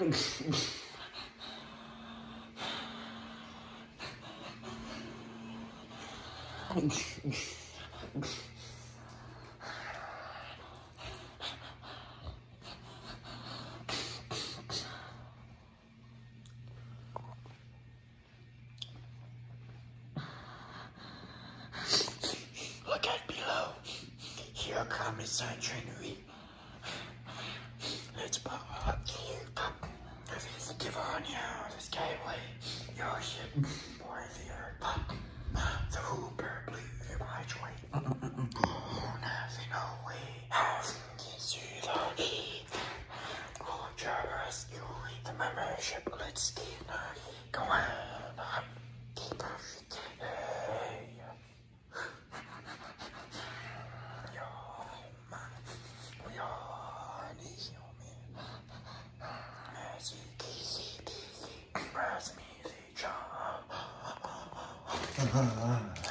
Look at below. Here comes sunshine. Let's pop up to you. If you give on you, the skyway, your ship, boy, the earth, the Hoober, Bloob, highway. Nothing away. Get you the heat. Oh, just you the membership. Let's get go on. Keep us. Easy, easy, easy, easy,